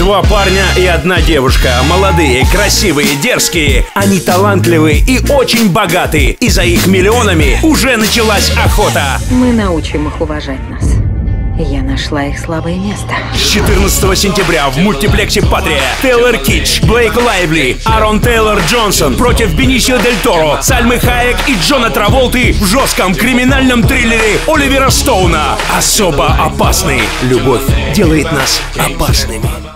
Два парня и одна девушка. Молодые, красивые, дерзкие. Они талантливые и очень богатые. И за их миллионами уже началась охота. Мы научим их уважать нас. Я нашла их слабое место. С 14 сентября в мультиплексе «Патрия» Тейлор Китч, Блейк Лайвли, Аарон Тейлор Джонсон против Бенисио Дель Торо, Сальмы Хайек и Джона Траволты в жестком криминальном триллере Оливера Стоуна. Особо опасный. Любовь делает нас опасными.